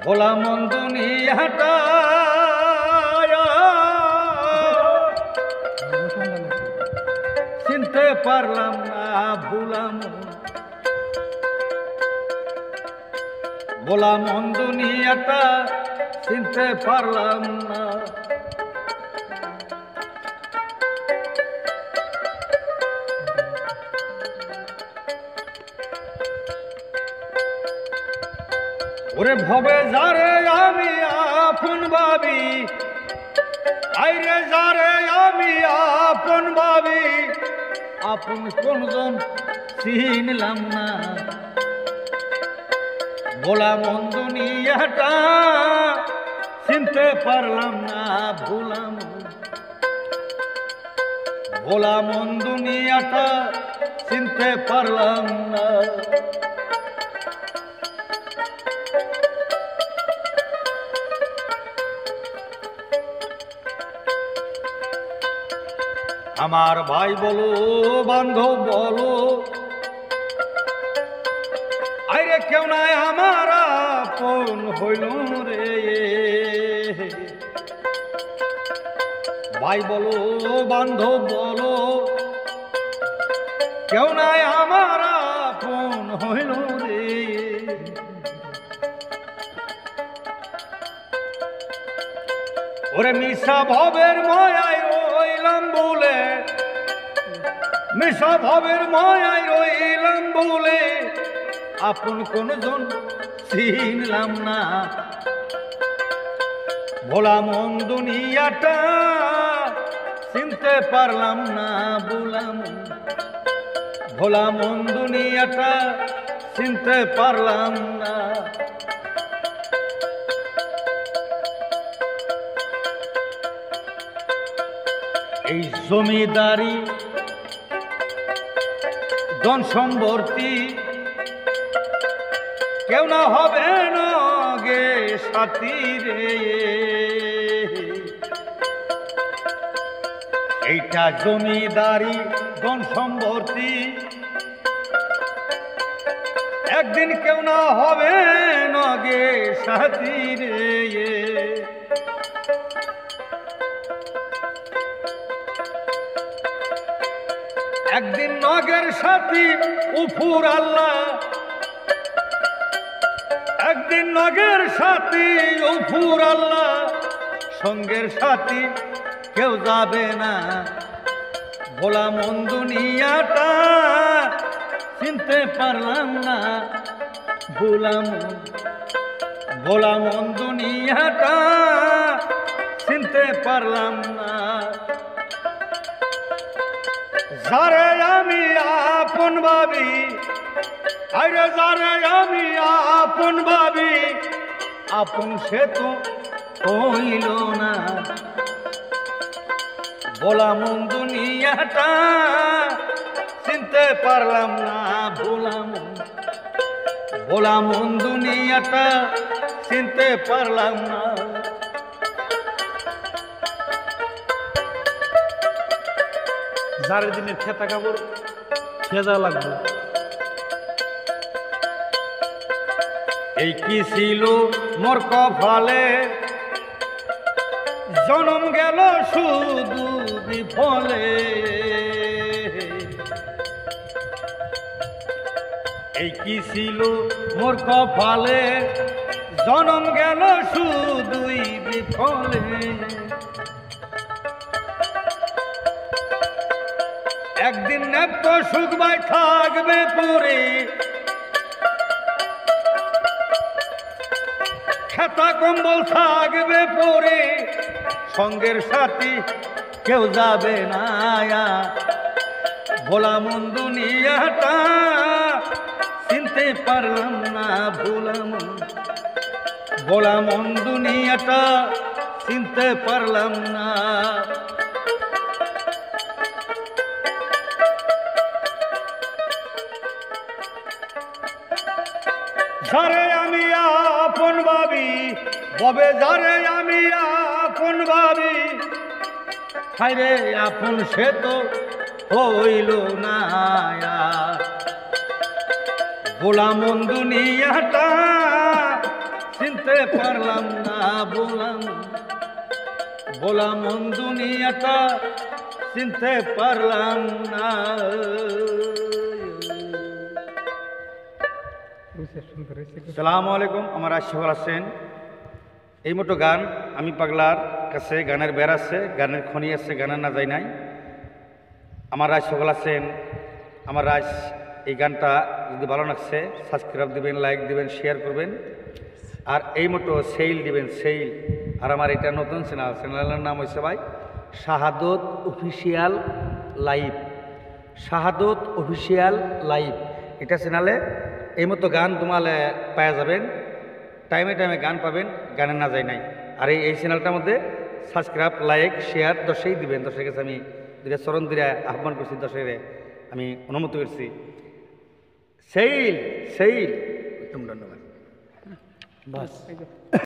ভোলা মন দুনিয়াটা চিনতে পারলাম না ভুলাম ভোলা মন দুনিয়াটা চিনতে পারলাম না ওরে ভবে যারে আমি আপন ভাবি আইরে যারে আমি আপন ভাবি আপন কোনজন চিনলাম না ভোলা মন দুনিয়াটা চিনতে পারলাম না ভুলাম ভোলা মন দুনিয়াটা চিনতে পারলাম না আমার ভাই বলো বান্ধব বলো আইরে কেউ নাই আমার আপন হইল রে ভাই বলো বান্ধব বলো কেউ নাই আমার আপন হইল রে ওরে মিশা ভবের মায়ায় রইলাম বলে মিশা ভবের মায়ায় রইলাম বলে আপন কোনজন চিনলাম না ভোলা মন দুনিয়াটা চিনতে পারলাম না ভুলাম ভোলা মন দুনিয়াটা চিনতে পারলাম না এই জমিদারি ধন সম্পত্তি কেউ না হবে না গে সাথী রে এইটা জমিদারি ধন সম্পত্তি একদিন কেউ না হবে না গে সাথী রে একদিন নগের সাথী উফুর আল্লাহ একদিন নগের সাথী উফুর আল্লাহ সঙ্গের সাথী কেউ যাবে না ভোলা মন দুনিয়াটা চিনতে পারলাম না ভুলাম ভোলা মন দুনিয়াটা চিনতে পারলাম না যারে আমি আপন ভাবি আরে যারে আমি আপন ভাবি আপন সে তো হইল না ভোলা মন দুনিয়াটা চিনতে পারলাম না ভুলাম ভোলা মন দুনিয়াটা চিনতে পারলাম না যার দিনের খেতা কাপড় খেজা লাগবে এই কি ছিল মোর কপালে জনম গেল শুধু বিফলে এই কি ছিল মোর কপালে জনম গেল শুধুই বিফলে একদিন নেপ্ত সুখবাই থাকবে পরে খেতা কম্বল থাকবে পরে সঙ্গের সাথী কেউ যাবে না ভোলা মন দুনিয়াটা চিনতে পারলাম না ভুলাম ভোলা মন দুনিয়াটা চিনতে পারলাম না যারে আমি আপন ভাবি ববে যারে আমি আপন ভাবি হায়রে আপন সে তো হইল না ভোলা মন দুনিয়াটা চিনতে চিনতে পারলাম না বললাম বলা মন দুনিয়াটা চিনতে পারলাম না। সালামু আলাইকুম, আমার আশিফুল হাসান। এই মতো গান আমি পাগলার কাছে গানের বের আছে, গানের খনি আছে, গানের না যায় নাই। আমার আশিফুল হাসান, আমার রাজ এই গানটা যদি ভালো লাগছে সাবস্ক্রাইব দিবেন, লাইক দিবেন, শেয়ার করবেন, আর এই মতো সেইল দিবেন, সেইল। আর আমার এটা নতুন চ্যানেল, চ্যানেলের নাম হয়েছে ভাই Shahadat official live, Shahadat official live. এটা চ্যানেলে এই মতো গান তোমালে পাওয়া যাবেন, টাইমে টাইমে গান পাবেন, গানের না যায় নাই। আর এই চ্যানেলটার মধ্যে সাবস্ক্রাইব, লাইক, শেয়ার দর্শকই দিবেন। দর্শকের কাছে আমি দুটা চরণ দিয়ে আহ্বান করছি, দর্শকের আমি অনুমতি করছি। সেইল সেইল, ধন্যবাদ। বাস